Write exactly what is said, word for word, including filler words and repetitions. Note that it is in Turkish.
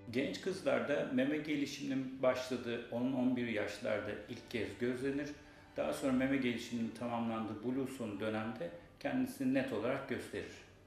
Genç kızlarda meme gelişiminin başladığı on on bir yaşlarda ilk kez gözlenir. Daha sonra meme gelişiminin tamamlandığı blue son dönemde kendisini net olarak gösterir.